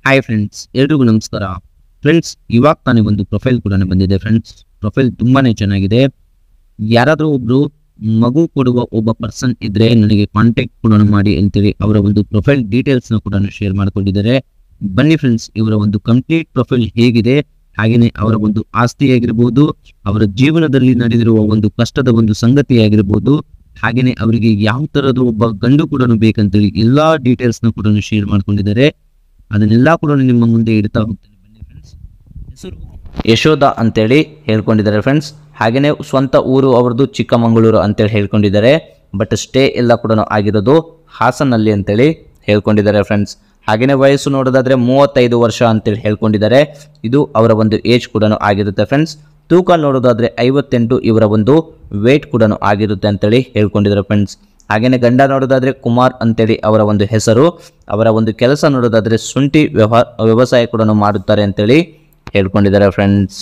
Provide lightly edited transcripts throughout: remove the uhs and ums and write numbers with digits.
Hi friends, ಎಲ್ರಿಗೂ ನಮಸ್ಕಾರ. Friends, ಇವಾಗ ತಾನೇ ಒಂದು ಪ್ರೊಫೈಲ್ ಕೂಡ ಬಂದಿದೆ. ಫ್ರೆಂಡ್ಸ್, ಪ್ರೊಫೈಲ್ ತುಂಬಾನೇ ಚೆನ್ನಾಗಿದೆ. ಯಾರಾದರೂ ಒಬ್ರು ಮಗು ಕೊಡುವ ಒಬ್ಬ ಪರ್ಸನ್ ಇದ್ರೆ ನನಗೆ ಕಾಂಟ್ಯಾಕ್ಟ್ ಕೂಡ ಮಾಡಿ ಅಂತೇಳಿ ಅವರ ಒಂದು ಪ್ರೊಫೈಲ್ ಡೀಟೇಲ್ಸ್ ನ ಕೂಡ ಶೇರ್ ಮಾಡಿಕೊಂಡಿದ್ದಾರೆ. ಬನ್ನಿ ಫ್ರೆಂಡ್ಸ್, ಇವರ ಒಂದು ಕಂಪ್ಲೀಟ್ ಪ್ರೊಫೈಲ್ ಹೇಗಿದೆ, ಹಾಗೆಯೇ ಅವರ ಒಂದು ಆಸ್ತಿ ಆಗಿರ್ಬೋದು, ಅವರ ಜೀವನದಲ್ಲಿ ನಡೆದಿರುವ ಒಂದು ಕಷ್ಟದ ಒಂದು ಸಂಗತಿ ಆಗಿರ್ಬೋದು, ಹಾಗೆಯೇ ಅವರಿಗೆ ಯಾವ ತರದ್ದು ಒಬ್ಬ ಗಂಡು ಕೂಡ ಬೇಕಂತೇಳಿ ಎಲ್ಲಾ ಡೀಟೇಲ್ಸ್ ನ ಕೂಡ ಶೇರ್ ಮಾಡ್ಕೊಂಡಿದ್ದಾರೆ. ಅದನ್ನೆಲ್ಲ ಕೂಡ ನಿಮ್ಮ ಮುಂದೆ ಇಡ್ತಾ ಹೋಗ್ತೇನೆ. ಬನ್ನಿ ಫ್ರೆಂಡ್ಸ್, ಹೆಸರು ಯಶೋಧ ಅಂತೇಳಿ ಹೇಳ್ಕೊಂಡಿದ್ದಾರೆ ಫ್ರೆಂಡ್ಸ್. ಹಾಗೆಯೇ ಸ್ವಂತ ಊರು ಅವ್ರದ್ದು ಚಿಕ್ಕಮಗಳೂರು ಅಂತೇಳಿ ಹೇಳ್ಕೊಂಡಿದ್ದಾರೆ. ಬಟ್ ಸ್ಟೇ ಎಲ್ಲ ಕೂಡ ಆಗಿರೋದು ಹಾಸನಲ್ಲಿ ಅಂತೇಳಿ ಹೇಳ್ಕೊಂಡಿದ್ದಾರೆ ಫ್ರೆಂಡ್ಸ್. ಹಾಗೆಯೇ ವಯಸ್ಸು ನೋಡೋದಾದ್ರೆ 35 ವರ್ಷ ಅಂತೇಳಿ ಹೇಳ್ಕೊಂಡಿದ್ದಾರೆ. ಇದು ಅವರ ಒಂದು ಏಜ್ ಕೂಡ ಆಗಿರುತ್ತೆ ಫ್ರೆಂಡ್ಸ್. ತೂಕ ನೋಡೋದಾದ್ರೆ 58 ಇವರ ಒಂದು ವೇಟ್ ಕೂಡ ಆಗಿರುತ್ತೆ ಅಂತೇಳಿ ಹೇಳ್ಕೊಂಡಿದ್ದಾರೆ ಫ್ರೆಂಡ್ಸ್. ಹಾಗೆಯೇ ಗಂಡ ನೋಡೋದಾದ್ರೆ ಕುಮಾರ್ ಅಂತೇಳಿ ಅವರ ಒಂದು ಹೆಸರು. ಅವರ ಒಂದು ಕೆಲಸ ನೋಡೋದಾದ್ರೆ ಶುಂಠಿ ವ್ಯವಸಾಯ ಕೂಡ ಮಾಡುತ್ತಾರೆ ಅಂತೇಳಿ ಹೇಳ್ಕೊಂಡಿದ್ದಾರೆ ಫ್ರೆಂಡ್ಸ್.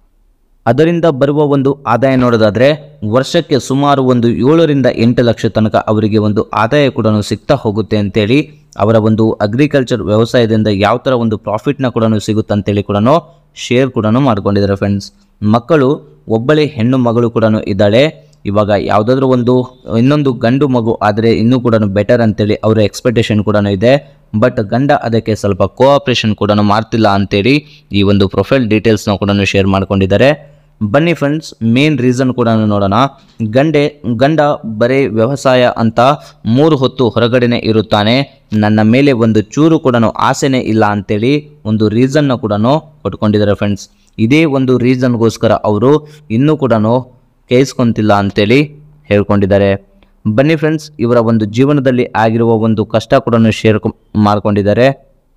ಅದರಿಂದ ಬರುವ ಒಂದು ಆದಾಯ ನೋಡೋದಾದ್ರೆ ವರ್ಷಕ್ಕೆ ಸುಮಾರು ಒಂದು 7 ರಿಂದ 8 ಲಕ್ಷ ತನಕ ಅವರಿಗೆ ಒಂದು ಆದಾಯ ಕೂಡ ಸಿಗ್ತಾ ಹೋಗುತ್ತೆ ಅಂತೇಳಿ ಅವರ ಒಂದು ಅಗ್ರಿಕಲ್ಚರ್ ವ್ಯವಸಾಯದಿಂದ ಯಾವ ಥರ ಒಂದು ಪ್ರಾಫಿಟ್ನ ಕೂಡ ಸಿಗುತ್ತೆ ಅಂತೇಳಿ ಕೂಡ ಶೇರ್ ಕೂಡ ಮಾಡ್ಕೊಂಡಿದ್ದಾರೆ ಫ್ರೆಂಡ್ಸ್. ಮಕ್ಕಳು ಒಬ್ಬಳೇ ಹೆಣ್ಣು ಮಗಳು ಕೂಡ ಇದ್ದಾಳೆ. ಇವಾಗ ಯಾವುದಾದ್ರೂ ಇನ್ನೊಂದು ಗಂಡು ಮಗು ಆದರೆ ಇನ್ನೂ ಕೂಡ ಬೆಟರ್ ಅಂತೇಳಿ ಅವರ ಎಕ್ಸ್ಪೆಕ್ಟೇಷನ್ ಕೂಡ ಇದೆ. ಬಟ್ ಗಂಡ ಅದಕ್ಕೆ ಸ್ವಲ್ಪ ಕೋಆಪರೇಷನ್ ಕೂಡ ಮಾಡ್ತಿಲ್ಲ ಅಂತೇಳಿ ಈ ಒಂದು ಪ್ರೊಫೈಲ್ ಡೀಟೇಲ್ಸ್ನ ಕೂಡ ಶೇರ್ ಮಾಡ್ಕೊಂಡಿದ್ದಾರೆ. ಬನ್ನಿ ಫ್ರೆಂಡ್ಸ್, ಮೇನ್ ರೀಸನ್ ಕೂಡ ನೋಡೋಣ. ಗಂಡ ಬರೀ ವ್ಯವಸಾಯ ಅಂತ 3 ಹೊತ್ತು ಹೊರಗಡೆನೆ ಇರುತ್ತಾನೆ, ನನ್ನ ಮೇಲೆ ಒಂದು ಚೂರು ಕೂಡ ಆಸೆನೇ ಇಲ್ಲ ಅಂತೇಳಿ ಒಂದು ರೀಸನ್ನ ಕೂಡ ಕೊಟ್ಕೊಂಡಿದ್ದಾರೆ ಫ್ರೆಂಡ್ಸ್. ಇದೇ ಒಂದು ರೀಸನ್ಗೋಸ್ಕರ ಅವರು ಇನ್ನೂ ಕೂಡ ಕೇಳಿಸ್ಕೊಂತಿಲ್ಲ ಅಂತೇಳಿ ಹೇಳ್ಕೊಂಡಿದ್ದಾರೆ. ಬನ್ನಿ ಫ್ರೆಂಡ್ಸ್, ಇವರ ಒಂದು ಜೀವನದಲ್ಲಿ ಆಗಿರುವ ಒಂದು ಕಷ್ಟ ಕೂಡ ಶೇರ್ ಮಾಡ್ಕೊಂಡಿದ್ದಾರೆ.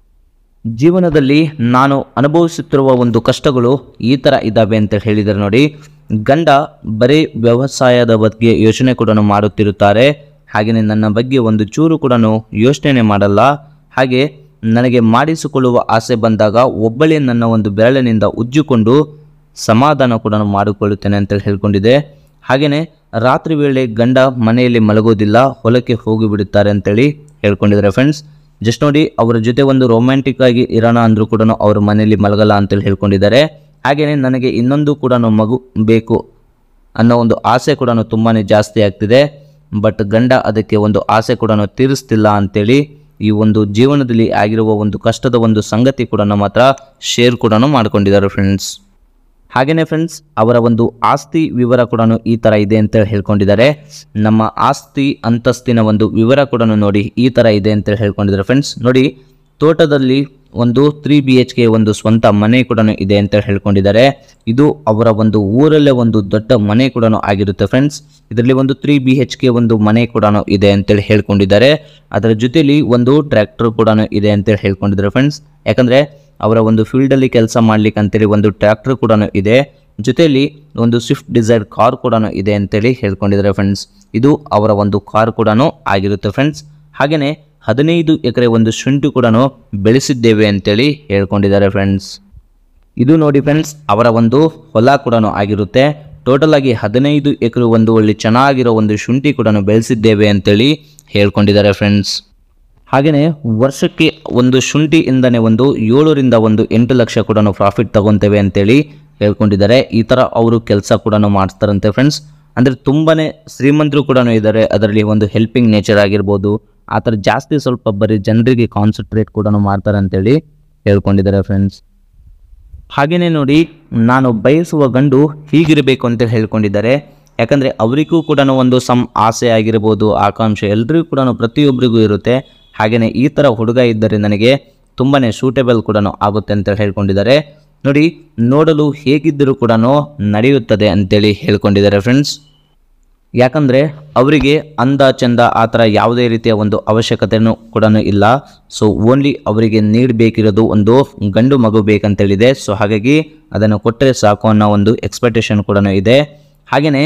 ಜೀವನದಲ್ಲಿ ನಾನು ಅನುಭವಿಸುತ್ತಿರುವ ಒಂದು ಕಷ್ಟಗಳು ಈ ಥರ ಇದ್ದಾವೆ ಅಂತ ಹೇಳಿದ್ದಾರೆ ನೋಡಿ. ಗಂಡ ಬರೀ ವ್ಯವಸಾಯದ ಬಗ್ಗೆ ಯೋಚನೆ ಕೂಡ ಮಾಡುತ್ತಿರುತ್ತಾರೆ. ಹಾಗೆಯೇ ನನ್ನ ಬಗ್ಗೆ ಒಂದು ಚೂರು ಕೂಡ ಯೋಚನೆ ಮಾಡಲ್ಲ. ಹಾಗೆ ನನಗೆ ಮಾಡಿಸಿಕೊಳ್ಳುವ ಆಸೆ ಬಂದಾಗ ಒಬ್ಬಳೇ ನನ್ನ ಒಂದು ಬೆರಳಿನಿಂದ ಉಜ್ಜಿಕೊಂಡು ಸಮಾಧಾನ ಕೂಡ ಮಾಡಿಕೊಳ್ಳುತ್ತೇನೆ ಅಂತ ಹೇಳ್ಕೊಂಡಿದೆ. ಹಾಗೆಯೇ ರಾತ್ರಿ ವೇಳೆ ಗಂಡ ಮನೆಯಲ್ಲಿ ಮಲಗೋದಿಲ್ಲ, ಹೊಲಕ್ಕೆ ಹೋಗಿಬಿಡುತ್ತಾರೆ ಅಂತೇಳಿ ಹೇಳ್ಕೊಂಡಿದ್ದಾರೆ ಫ್ರೆಂಡ್ಸ್. ಜಸ್ಟ್ ನೋಡಿ, ಅವರ ಜೊತೆ ಒಂದು ರೊಮ್ಯಾಂಟಿಕ್ ಆಗಿ ಇರೋಣ ಅಂದರೂ ಕೂಡ ಅವ್ರ ಮನೆಯಲ್ಲಿ ಮಲಗಲ್ಲ ಅಂತೇಳಿ ಹೇಳ್ಕೊಂಡಿದ್ದಾರೆ. ಹಾಗೆಯೇ ನನಗೆ ಇನ್ನೊಂದು ಕೂಡ ಮಗು ಬೇಕು ಅನ್ನೋ ಒಂದು ಆಸೆ ಕೂಡ ತುಂಬಾ ಜಾಸ್ತಿ ಆಗ್ತಿದೆ. ಬಟ್ ಗಂಡ ಅದಕ್ಕೆ ಒಂದು ಆಸೆ ಕೂಡ ತೀರಿಸ್ತಿಲ್ಲ ಅಂತೇಳಿ ಈ ಒಂದು ಜೀವನದಲ್ಲಿ ಆಗಿರುವ ಒಂದು ಕಷ್ಟದ ಒಂದು ಸಂಗತಿ ಕೂಡ ಮಾತ್ರ ಶೇರ್ ಕೂಡ ಮಾಡ್ಕೊಂಡಿದ್ದಾರೆ ಫ್ರೆಂಡ್ಸ್. ಹಾಗೆಯೇ ಫ್ರೆಂಡ್ಸ್, ಅವರ ಒಂದು ಆಸ್ತಿ ವಿವರ ಕೂಡ ಈ ಥರ ಇದೆ ಅಂತ ಹೇಳ್ಕೊಂಡಿದ್ದಾರೆ. ನಮ್ಮ ಆಸ್ತಿ ಅಂತಸ್ತಿನ ಒಂದು ವಿವರ ಕೂಡ ನೋಡಿ ಈ ಥರ ಇದೆ ಅಂತ ಹೇಳ್ಕೊಂಡಿದ್ದಾರೆ ಫ್ರೆಂಡ್ಸ್. ನೋಡಿ, ತೋಟದಲ್ಲಿ ಒಂದು 3 BHK ಒಂದು ಸ್ವಂತ ಮನೆ ಕೂಡ ಇದೆ ಅಂತ ಹೇಳ್ಕೊಂಡಿದ್ದಾರೆ. ಇದು ಅವರ ಒಂದು ಊರಲ್ಲೇ ಒಂದು ದೊಡ್ಡ ಮನೆ ಕೂಡ ಆಗಿರುತ್ತೆ ಫ್ರೆಂಡ್ಸ್. ಇದರಲ್ಲಿ ಒಂದು 3 BHK ಒಂದು ಮನೆ ಕೂಡ ಇದೆ ಅಂತೇಳಿ ಹೇಳ್ಕೊಂಡಿದ್ದಾರೆ. ಅದರ ಜೊತೆಲಿ ಒಂದು ಟ್ರ್ಯಾಕ್ಟರ್ ಕೂಡ ಇದೆ ಅಂತೇಳಿ ಹೇಳ್ಕೊಂಡಿದ್ದಾರೆ ಫ್ರೆಂಡ್ಸ್. ಯಾಕಂದರೆ ಅವರ ಒಂದು ಫೀಲ್ಡಲ್ಲಿ ಕೆಲಸ ಮಾಡ್ಲಿಕ್ಕೆ ಅಂತೇಳಿ ಒಂದು ಟ್ರ್ಯಾಕ್ಟರ್ ಕೂಡ ಇದೆ. ಜೊತೆಯಲ್ಲಿ ಒಂದು ಸ್ವಿಫ್ಟ್ ಡಿಸೈರ್ ಕಾರ್ ಕೂಡ ಇದೆ ಅಂತೇಳಿ ಹೇಳ್ಕೊಂಡಿದ್ದಾರೆ ಫ್ರೆಂಡ್ಸ್. ಇದು ಅವರ ಒಂದು ಕಾರ್ ಕೂಡ ಆಗಿರುತ್ತೆ ಫ್ರೆಂಡ್ಸ್. ಹಾಗೆಯೇ 15 ಎಕರೆ ಒಂದು ಶುಂಠಿ ಕೂಡ ಬೆಳೆಸಿದ್ದೇವೆ ಅಂತೇಳಿ ಹೇಳ್ಕೊಂಡಿದ್ದಾರೆ ಫ್ರೆಂಡ್ಸ್. ಇದು ನೋಡಿ ಫ್ರೆಂಡ್ಸ್, ಅವರ ಒಂದು ಹೊಲ ಕೂಡ ಆಗಿರುತ್ತೆ. ಟೋಟಲ್ ಆಗಿ 15 ಎಕರೆ ಒಂದು ಒಳ್ಳೆ ಚೆನ್ನಾಗಿರೋ ಒಂದು ಶುಂಠಿ ಕೂಡ ಬೆಳೆಸಿದ್ದೇವೆ ಅಂತೇಳಿ ಹೇಳ್ಕೊಂಡಿದ್ದಾರೆ ಫ್ರೆಂಡ್ಸ್. ಹಾಗೆಯೇ ವರ್ಷಕ್ಕೆ ಒಂದು ಶುಂಠಿಯಿಂದನೇ ಒಂದು 7 ರಿಂದ 8 ಲಕ್ಷ ಕೂಡ ಪ್ರಾಫಿಟ್ ತಗೊತೇವೆ ಅಂತೇಳಿ ಹೇಳ್ಕೊಂಡಿದ್ದಾರೆ. ಈ ಥರ ಅವರು ಕೆಲಸ ಕೂಡ ಮಾಡ್ತಾರಂತೆ ಫ್ರೆಂಡ್ಸ್. ಅಂದರೆ ತುಂಬಾ ಶ್ರೀಮಂತರು ಕೂಡ ಇದ್ದಾರೆ. ಅದರಲ್ಲಿ ಒಂದು ಹೆಲ್ಪಿಂಗ್ ನೇಚರ್ ಆಗಿರ್ಬೋದು, ಆ ಥರ ಜಾಸ್ತಿ ಸ್ವಲ್ಪ ಬರೀ ಜನರಿಗೆ ಕಾನ್ಸಂಟ್ರೇಟ್ ಕೂಡ ಮಾಡ್ತಾರೆ ಅಂತೇಳಿ ಹೇಳ್ಕೊಂಡಿದ್ದಾರೆ ಫ್ರೆಂಡ್ಸ್. ಹಾಗೆಯೇ ನೋಡಿ, ನಾನು ಬಯಸುವ ಗಂಡು ಹೀಗಿರಬೇಕು ಅಂತ ಹೇಳ್ಕೊಂಡಿದ್ದಾರೆ. ಯಾಕಂದರೆ ಅವರಿಗೂ ಕೂಡ ಒಂದು ಆಸೆ ಆಗಿರ್ಬೋದು, ಆಕಾಂಕ್ಷೆ ಎಲ್ರಿಗೂ ಕೂಡ ಪ್ರತಿಯೊಬ್ಬರಿಗೂ ಇರುತ್ತೆ. ಹಾಗೆಯೇ ಈ ಥರ ಹುಡುಗ ಇದ್ದರೆ ನನಗೆ ತುಂಬಾ ಸೂಟೇಬಲ್ ಕೂಡ ಆಗುತ್ತೆ ಅಂತ ಹೇಳ್ಕೊಂಡಿದ್ದಾರೆ. ನೋಡಿ, ನೋಡಲು ಹೇಗಿದ್ದರೂ ಕೂಡ ನಡೆಯುತ್ತದೆ ಅಂತೇಳಿ ಹೇಳ್ಕೊಂಡಿದ್ದಾರೆ ಫ್ರೆಂಡ್ಸ್. ಯಾಕಂದರೆ ಅವರಿಗೆ ಅಂದ ಚಂದ ಆ ಥರ ಯಾವುದೇ ರೀತಿಯ ಒಂದು ಅವಶ್ಯಕತೆಯೂ ಕೂಡ ಇಲ್ಲ. ಸೊ ಓನ್ಲಿ ಅವರಿಗೆ ನೀಡಬೇಕಿರೋದು ಒಂದು ಗಂಡು ಮಗು ಬೇಕಂತೇಳಿದೆ. ಸೊ ಹಾಗಾಗಿ ಅದನ್ನು ಕೊಟ್ಟರೆ ಸಾಕು ಅನ್ನೋ ಒಂದು ಎಕ್ಸ್ಪೆಕ್ಟೇಷನ್ ಕೂಡ ಇದೆ. ಹಾಗೆಯೇ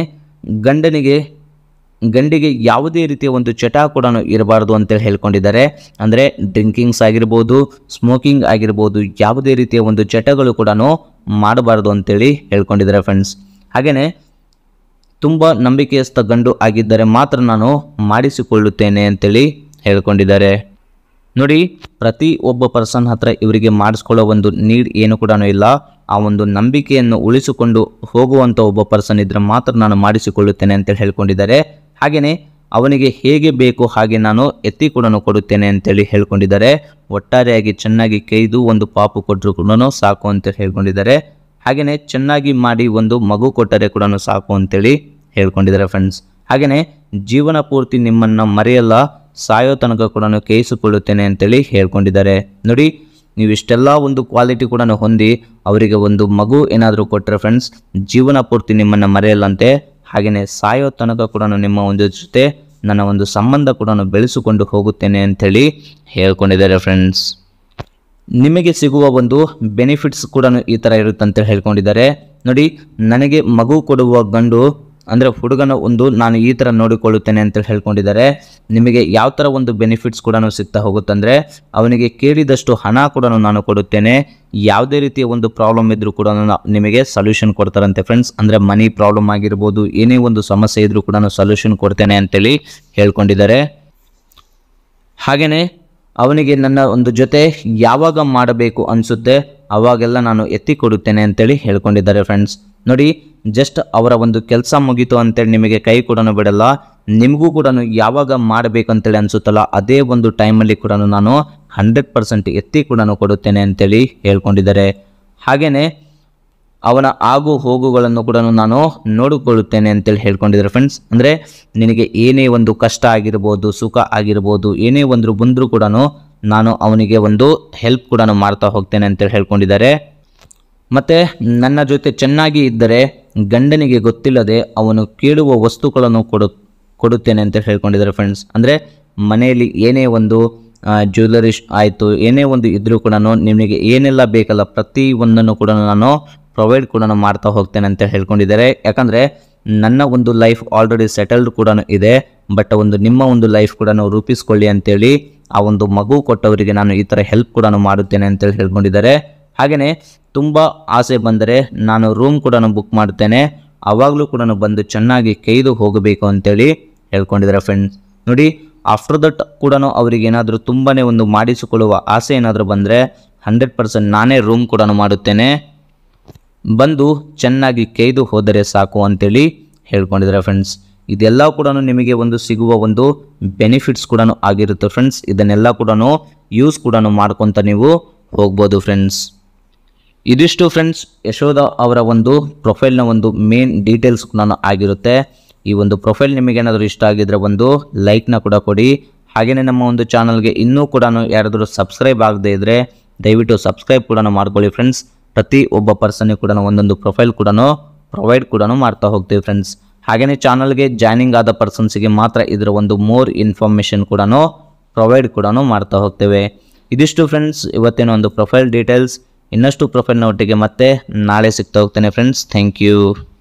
ಗಂಡಿಗೆ ಯಾವುದೇ ರೀತಿಯ ಒಂದು ಚಟ ಕೂಡ ಇರಬಾರ್ದು ಅಂತೇಳಿ ಹೇಳ್ಕೊಂಡಿದ್ದಾರೆ. ಅಂದರೆ ಡ್ರಿಂಕಿಂಗ್ಸ್ ಆಗಿರ್ಬೋದು, ಸ್ಮೋಕಿಂಗ್ ಆಗಿರ್ಬೋದು, ಯಾವುದೇ ರೀತಿಯ ಒಂದು ಚಟಗಳು ಕೂಡ ಮಾಡಬಾರ್ದು ಅಂತೇಳಿ ಹೇಳ್ಕೊಂಡಿದ್ದಾರೆ ಫ್ರೆಂಡ್ಸ್. ಹಾಗೆಯೇ ತುಂಬ ನಂಬಿಕೆಯಸ್ಥ ಗಂಡು ಆಗಿದ್ದರೆ ಮಾತ್ರ ನಾನು ಮಾಡಿಸಿಕೊಳ್ಳುತ್ತೇನೆ ಅಂತೇಳಿ ಹೇಳ್ಕೊಂಡಿದ್ದಾರೆ. ನೋಡಿ, ಪ್ರತಿ ಒಬ್ಬ ಪರ್ಸನ್ ಹತ್ರ ಇವರಿಗೆ ಮಾಡಿಸ್ಕೊಳ್ಳೋ ಒಂದು ನೀಡ್ ಏನು ಕೂಡ ಇಲ್ಲ. ಆ ಒಂದು ನಂಬಿಕೆಯನ್ನು ಉಳಿಸಿಕೊಂಡು ಹೋಗುವಂಥ ಒಬ್ಬ ಪರ್ಸನ್ ಇದ್ರೆ ಮಾತ್ರ ನಾನು ಮಾಡಿಸಿಕೊಳ್ಳುತ್ತೇನೆ ಅಂತೇಳಿ ಹೇಳ್ಕೊಂಡಿದ್ದಾರೆ. ಹಾಗೆಯೇ ಅವನಿಗೆ ಹೇಗೆ ಬೇಕು ಹಾಗೆ ನಾನು ಎತ್ತಿ ಕೂಡ ಕೊಡುತ್ತೇನೆ ಅಂತೇಳಿ ಹೇಳ್ಕೊಂಡಿದ್ದಾರೆ. ಒಟ್ಟಾರೆಯಾಗಿ ಚೆನ್ನಾಗಿ ಕೈದು ಒಂದು ಪಾಪು ಕೊಟ್ಟರು ಕೂಡ ಸಾಕು ಅಂತೇಳಿ ಹೇಳ್ಕೊಂಡಿದ್ದಾರೆ. ಹಾಗೆಯೇ ಚೆನ್ನಾಗಿ ಮಾಡಿ ಒಂದು ಮಗು ಕೊಟ್ಟರೆ ಕೂಡ ಸಾಕು ಅಂತೇಳಿ ಹೇಳ್ಕೊಂಡಿದ್ದಾರೆ ಫ್ರೆಂಡ್ಸ್. ಹಾಗೆಯೇ ಜೀವನ ಪೂರ್ತಿ ನಿಮ್ಮನ್ನು ಮರೆಯಲ್ಲ, ಸಾಯೋ ತನಕ ಕೂಡ ಕೈಸಿಕೊಳ್ಳುತ್ತೇನೆ ಅಂತೇಳಿ ಹೇಳ್ಕೊಂಡಿದ್ದಾರೆ. ನೋಡಿ, ನೀವು ಇಷ್ಟೆಲ್ಲ ಒಂದು ಕ್ವಾಲಿಟಿ ಕೂಡ ಹೊಂದಿ ಅವರಿಗೆ ಒಂದು ಮಗು ಏನಾದರೂ ಕೊಟ್ಟರೆ ಫ್ರೆಂಡ್ಸ್, ಜೀವನ ಪೂರ್ತಿ ನಿಮ್ಮನ್ನು ಮರೆಯಲ್ಲಂತೆ. ಹಾಗೆಯೇ ಸಾಯೋ ತನಕ ಕೂಡ ನಿಮ್ಮ ಒಂದು ಜೊತೆ ನನ್ನ ಒಂದು ಸಂಬಂಧ ಕೂಡ ಬೆಳೆಸಿಕೊಂಡು ಹೋಗುತ್ತೇನೆ ಅಂಥೇಳಿ ಹೇಳ್ಕೊಂಡಿದ್ದಾರೆ ಫ್ರೆಂಡ್ಸ್. ನಿಮಗೆ ಸಿಗುವ ಒಂದು ಬೆನಿಫಿಟ್ಸ್ ಕೂಡ ಈ ಥರ ಇರುತ್ತಂತ ಹೇಳ್ಕೊಂಡಿದ್ದಾರೆ. ನೋಡಿ, ನನಗೆ ಮಗು ಕೊಡುವ ಗಂಡು ಅಂದರೆ ಹುಡುಗನ ಒಂದು ನಾನು ಈ ಥರ ನೋಡಿಕೊಳ್ಳುತ್ತೇನೆ ಅಂತೇಳಿ ಹೇಳ್ಕೊಂಡಿದ್ದಾರೆ. ನಿಮಗೆ ಯಾವ ಥರ ಒಂದು ಬೆನಿಫಿಟ್ಸ್ ಕೂಡ ಸಿಗ್ತಾ ಹೋಗುತ್ತಂದರೆ, ಅವನಿಗೆ ಕೇಳಿದಷ್ಟು ಹಣ ಕೂಡ ನಾನು ಕೊಡುತ್ತೇನೆ. ಯಾವುದೇ ರೀತಿಯ ಒಂದು ಪ್ರಾಬ್ಲಮ್ ಇದ್ದರೂ ಕೂಡ ನಿಮಗೆ ಸೊಲ್ಯೂಷನ್ ಕೊಡ್ತಾರಂತೆ ಫ್ರೆಂಡ್ಸ್. ಅಂದರೆ ಮನಿ ಪ್ರಾಬ್ಲಮ್ ಆಗಿರ್ಬೋದು, ಏನೇ ಒಂದು ಸಮಸ್ಯೆ ಇದ್ದರೂ ಕೂಡ ಸೊಲ್ಯೂಷನ್ ಕೊಡ್ತೇನೆ ಅಂತೇಳಿ ಹೇಳ್ಕೊಂಡಿದ್ದಾರೆ. ಹಾಗೆಯೇ ಅವನಿಗೆ ನನ್ನ ಒಂದು ಜೊತೆ ಯಾವಾಗ ಮಾಡಬೇಕು ಅನಿಸುತ್ತೆ ಅವಾಗೆಲ್ಲ ನಾನು ಎತ್ತಿ ಕೊಡುತ್ತೇನೆ ಅಂತೇಳಿ ಹೇಳ್ಕೊಂಡಿದ್ದಾರೆ ಫ್ರೆಂಡ್ಸ್. ನೋಡಿ, ಜಸ್ಟ್ ಅವರ ಒಂದು ಕೆಲಸ ಮುಗೀತು ಅಂತೇಳಿ ನಿಮಗೆ ಕೈ ಕೂಡ ಬಿಡಲ್ಲ. ನಿಮಗೂ ಕೂಡ ಯಾವಾಗ ಮಾಡಬೇಕಂತೇಳಿ ಅನಿಸುತ್ತಲ್ಲ ಅದೇ ಒಂದು ಟೈಮಲ್ಲಿ ಕೂಡ ನಾನು 100% ಎತ್ತಿ ಕೂಡ ಕೊಡುತ್ತೇನೆ ಅಂತೇಳಿ ಹೇಳ್ಕೊಂಡಿದ್ದಾರೆ. ಹಾಗೆಯೇ ಅವನ ಆಗು ಹೋಗುಗಳನ್ನು ಕೂಡ ನಾನು ನೋಡಿಕೊಳ್ಳುತ್ತೇನೆ ಅಂತೇಳಿ ಹೇಳ್ಕೊಂಡಿದ್ದಾರೆ ಫ್ರೆಂಡ್ಸ್. ಅಂದರೆ ನಿನಗೆ ಏನೇ ಒಂದು ಕಷ್ಟ ಆಗಿರ್ಬೋದು, ಸುಖ ಆಗಿರ್ಬೋದು, ಏನೇ ಒಂದು ಬಂದರೂ ಕೂಡ ನಾನು ಅವನಿಗೆ ಒಂದು ಹೆಲ್ಪ್ ಕೂಡ ಮಾಡ್ತಾ ಹೋಗ್ತೇನೆ ಅಂತೇಳಿ ಹೇಳ್ಕೊಂಡಿದ್ದಾರೆ. ಮತ್ತು ನನ್ನ ಜೊತೆ ಚೆನ್ನಾಗಿ ಇದ್ದರೆ ಗಂಡನಿಗೆ ಗೊತ್ತಿಲ್ಲದೆ ಅವನು ಕೇಳುವ ವಸ್ತುಗಳನ್ನು ಕೊಡುತ್ತೇನೆ ಅಂತ ಹೇಳ್ಕೊಂಡಿದ್ದಾರೆ ಫ್ರೆಂಡ್ಸ್. ಅಂದರೆ ಮನೆಯಲ್ಲಿ ಏನೇ ಒಂದು ಜ್ಯುವೆಲರೀಸ್ ಆಯಿತು, ಏನೇ ಒಂದು ಇದ್ದರೂ ಕೂಡ ನಿಮಗೆ ಏನೆಲ್ಲ ಬೇಕಲ್ಲ ಪ್ರತಿ ಒಂದನ್ನು ಕೂಡ ನಾನು ಪ್ರೊವೈಡ್ ಕೂಡ ಮಾಡ್ತಾ ಹೋಗ್ತೇನೆ ಅಂತ ಹೇಳ್ಕೊಂಡಿದ್ದಾರೆ. ಯಾಕಂದರೆ ನನ್ನ ಒಂದು ಲೈಫ್ ಆಲ್ರೆಡಿ ಸೆಟಲ್ಡ್ ಕೂಡ ಇದೆ, ಬಟ್ ಒಂದು ನಿಮ್ಮ ಒಂದು ಲೈಫ್ ಕೂಡ ರೂಪಿಸ್ಕೊಳ್ಳಿ ಅಂತೇಳಿ ಆ ಒಂದು ಮಗು ಕೊಟ್ಟವರಿಗೆ ನಾನು ಈ ಥರ ಹೆಲ್ಪ್ ಕೂಡ ಮಾಡುತ್ತೇನೆ ಅಂತೇಳಿ ಹೇಳ್ಕೊಂಡಿದ್ದಾರೆ. ಹಾಗೆಯೇ ತುಂಬ ಆಸೆ ಬಂದರೆ ನಾನು ರೂಮ್ ಕೂಡ ಬುಕ್ ಮಾಡ್ತೇನೆ, ಆವಾಗಲೂ ಕೂಡ ಬಂದು ಚೆನ್ನಾಗಿ ಕೈದು ಹೋಗಬೇಕು ಅಂತೇಳಿ ಹೇಳ್ಕೊಂಡಿದ್ದಾರೆ ಫ್ರೆಂಡ್ಸ್. ನೋಡಿ, ಆಫ್ಟರ್ ದಟ್ ಕೂಡ ಅವರಿಗೆ ಏನಾದರೂ ತುಂಬಾ ಒಂದು ಮಾಡಿಸಿಕೊಳ್ಳುವ ಆಸೆ ಏನಾದರೂ ಬಂದರೆ 100% ನಾನೇ ರೂಮ್ ಕೂಡ ಮಾಡುತ್ತೇನೆ, ಬಂದು ಚೆನ್ನಾಗಿ ಕೈದು ಹೋದರೆ ಸಾಕು ಅಂತೇಳಿ ಹೇಳ್ಕೊಂಡಿದ್ದಾರೆ ಫ್ರೆಂಡ್ಸ್. ಇದೆಲ್ಲ ಕೂಡ ನಿಮಗೆ ಒಂದು ಸಿಗುವ ಒಂದು ಬೆನಿಫಿಟ್ಸ್ ಕೂಡ ಆಗಿರುತ್ತೆ ಫ್ರೆಂಡ್ಸ್. ಇದನ್ನೆಲ್ಲ ಕೂಡ ಯೂಸ್ ಕೂಡ ಮಾಡ್ಕೊತ ನೀವು ಹೋಗ್ಬೋದು ಫ್ರೆಂಡ್ಸ್. ಇದಿಷ್ಟು ಫ್ರೆಂಡ್ಸ್ ಯಶೋಧ ಅವರ ಒಂದು ಪ್ರೊಫೈಲ್ನ ಒಂದು ಮೇನ್ ಡೀಟೇಲ್ಸ್ ಕೂಡ ಆಗಿರುತ್ತೆ. ಈ ಒಂದು ಪ್ರೊಫೈಲ್ ನಿಮಗೇನಾದರೂ ಇಷ್ಟ ಆಗಿದ್ರೆ ಒಂದು ಲೈಕ್ನ ಕೂಡ ಕೊಡಿ. ಹಾಗೆಯೇ ನಮ್ಮ ಒಂದು ಚಾನಲ್ಗೆ ಇನ್ನೂ ಕೂಡ ಯಾರಾದರೂ ಸಬ್ಸ್ಕ್ರೈಬ್ ಆಗದೇ ಇದ್ದರೆ ದಯವಿಟ್ಟು ಸಬ್ಸ್ಕ್ರೈಬ್ ಕೂಡ ಮಾಡ್ಕೊಳ್ಳಿ ಫ್ರೆಂಡ್ಸ್. ಪ್ರತಿ ಒಬ್ಬ ಪರ್ಸನ್ಗೆ ಕೂಡ ಒಂದೊಂದು ಪ್ರೊಫೈಲ್ ಕೂಡ ಪ್ರೊವೈಡ್ ಕೂಡ ಮಾಡ್ತಾ ಹೋಗ್ತೀವಿ ಫ್ರೆಂಡ್ಸ್. ಹಾಗೆಯೇ ಚಾನಲ್ಗೆ ಜಾಯ್ನಿಂಗ್ ಆದ ಪರ್ಸನ್ಸ್ಗೆ ಮಾತ್ರ ಇದರ ಒಂದು ಮೋರ್ ಇನ್ಫಾರ್ಮೇಷನ್ ಕೂಡ ಪ್ರೊವೈಡ್ ಕೂಡ ಮಾಡ್ತಾ ಹೋಗ್ತೇವೆ. ಇದಿಷ್ಟು ಫ್ರೆಂಡ್ಸ್ ಇವತ್ತಿನ ಒಂದು ಪ್ರೊಫೈಲ್ ಡೀಟೇಲ್ಸ್. ಇನ್ನಷ್ಟು ಪ್ರೊಫೈಲ್ನ ಒಟ್ಟಿಗೆ ಮತ್ತೆ ನಾಳೆ ಸಿಗ್ತಾ ಹೋಗ್ತೇನೆ ಫ್ರೆಂಡ್ಸ್. Thank you.